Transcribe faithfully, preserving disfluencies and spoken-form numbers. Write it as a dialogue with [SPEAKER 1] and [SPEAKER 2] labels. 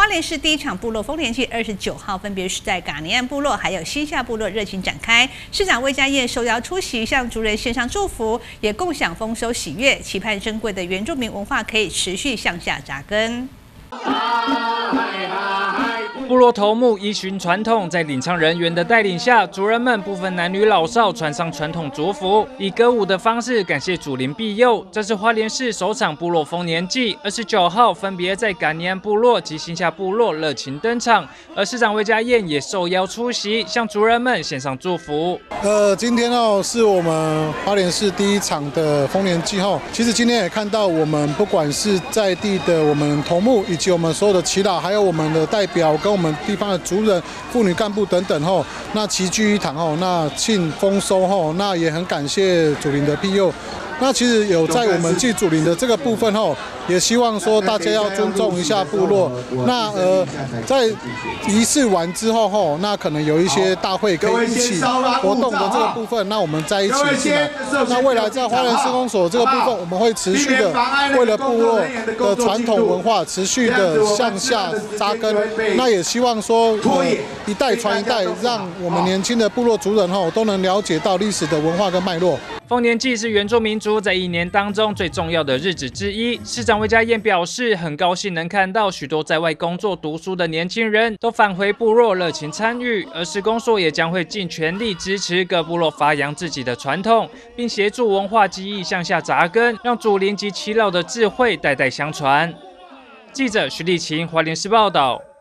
[SPEAKER 1] 花莲市第一场部落丰年祭二十九号，分别是在嘎尼岸部落还有新下部落热情展开。市长魏家燕受邀出席，向族人献上祝福，也共享丰收喜悦，期盼珍贵的原住民文化可以持续向下扎根。
[SPEAKER 2] 部落头目依循传统，在领唱人员的带领下，族人们不分男女老少，穿上传统族服，以歌舞的方式感谢祖灵庇佑。这是花莲市首场部落丰年祭，二十九号分别在嘎尼岸部落及新下部落热情登场，而市长魏家燕也受邀出席，向族人们献上祝福。
[SPEAKER 3] 呃，今天哦是我们花莲市第一场的丰年祭后，其实今天也看到我们不管是在地的我们头目，以及我们所有的耆老，还有我们的代表跟我们地方的族人、妇女干部等等吼，那齐聚一堂吼，那庆丰收吼，那也很感谢祖灵的庇佑。那其实有在我们祭祖灵的这个部分后，也希望说大家要尊重一下部落。那呃，在仪式完之后后，那可能有一些大会可以一起活动的这个部分，那我们在一起进来。那未来在花莲施工所这个部分，我们会持续的为了部落的传统文化持续的向下扎根。那也希望说，呃，一代传一代，让我们年轻的部落族人后都能了解到历史的文化跟脉络。
[SPEAKER 2] 丰年祭是原住民族在一年当中最重要的日子之一。市长魏家燕表示，很高兴能看到许多在外工作读书的年轻人都返回部落热情参与，而施工所也将会尽全力支持各部落发扬自己的传统，并协助文化技艺向下扎根，让祖灵及耆老的智慧代代相传。记者徐立琴，花莲市报道。